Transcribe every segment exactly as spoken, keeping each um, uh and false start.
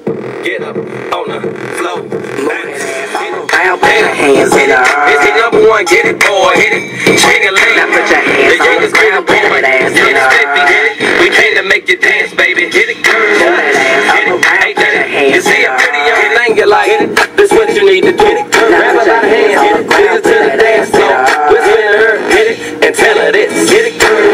Get up on the floor. I'll put your hands in the air. It's the number one, get it, boy, hit it. Swing a lane. Now put your hands on the ground, put that ass in the air. We came to make you dance, baby. Hit it, girl. Put that ass on the ground, put your You hands in see the a pretty air. young thing you like it. This what you need to do. Grab her by the hands, get it, bring her to the dance floor. Whisper in her, hit it, and tell her this. Get it, girl.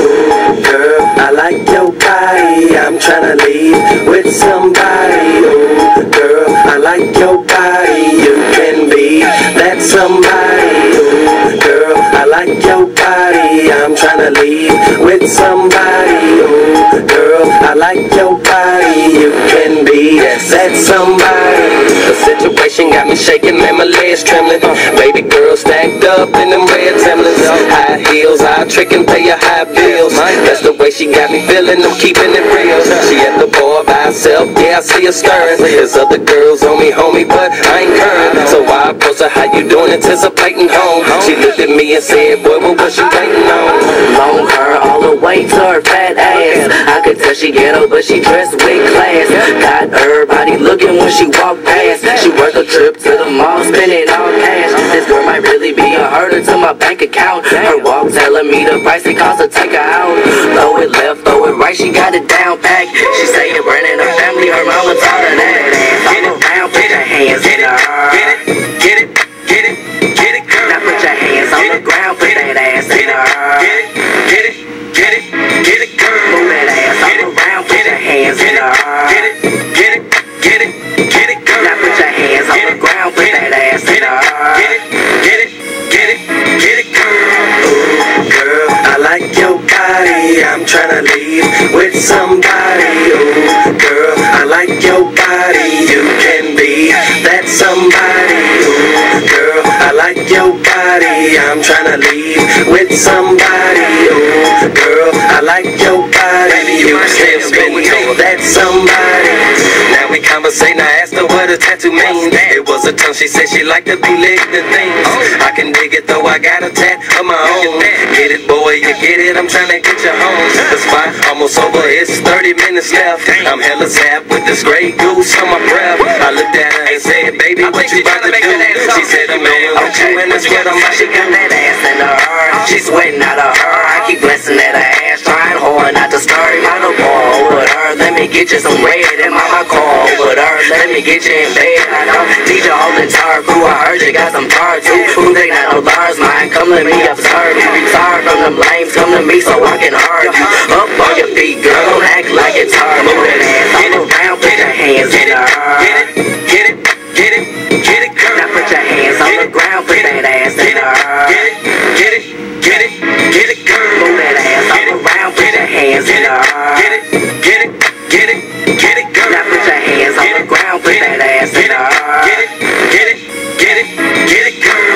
Girl, I like your body. I'm tryna leave with somebody. Oh, girl, I like your body. You can be that somebody. Oh, girl, I like your body. I'm tryna leave with somebody. Oh, girl, I like your body. You can be that somebody. The situation got me shaking and my legs trembling. Baby girl stacked up in them red Timberlands. High heels, I trick and pay her high bills. That's the way she got me feeling, I'm keeping it real. She at the bar by herself, yeah, I see her stirring. There's other girls on me, homie, but I ain't current. So I approached her, how you doing, anticipating home. She looked at me and said, boy, what was you waiting on? Long hair all the way to her fat ass. I could tell she ghetto, but she dressed with class. Got everybody looking when she walked past. She worked a trip to the mall, spending all cash. This girl might really be a herder to my bank account. Her walk telling me the price it costs to take her out. Throw it left, throw it right, she got it down pack. She say it running her family, her mama taught her that. Get it down, put your hands in the air. Get it, get it, get it, get it, girl. Now put your hands on the ground, put that ass in the air. Get it, get it, get it, girl. Move that ass on the ground, put your hands in the air. Get it, get it, get it, get it, girl. Now put your hands on the ground, put that ass in the air. Get it, get it, get it, get it, girl. Girl, I like your body. I'm tryna leave with somebody. Oh, girl, I like your body. You can be that somebody. Oh, girl, I like your body. I'm tryna leave with somebody. Oh, girl, I like your body. You can be that somebody. Now we conversate, I asked her what a tattoo means. It was a tongue, she said she liked to be licked and things. I can dig it though, I got a tat of my own. Get it, boy, you get it, I'm trying to get you home. The spot almost over, it's thirty minutes left. I'm hella zapped with this gray goose on my breath. I looked at her and said, baby, what you about to do? She said, I'm in with you and that's what I'm about She to got do. that ass in the air. She sweating out of her. I keep blessing at her ass, trying hard not to stir. Got a ball over her. Let me get you some red in my car over her. Let me get you in bed. I know D J all the entire crew. I heard you got some tar too. Who they not no bars, mine. Come let me observe you. Tired from them lames, come to me so I can argue. Up on your feet, girl. Don't act like it's hard. Move that ass on the ground. Put your hands in the air. Get it, get it, get it, get it, girl. Now put your hands on the ground. Put that ass in the air. Get it, get it, get it, get it, girl. Move that ass on the ground. Put your hands in the air. Get it, get it, get it, get it, girl. Now put your hands on the ground. Put that ass in the air. Get it, get it, get it, get it, girl.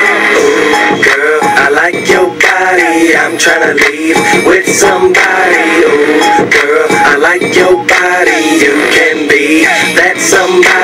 Girl, I like your body. I'm tryna leave with somebody. Oh, girl, I like your body. You can be that somebody.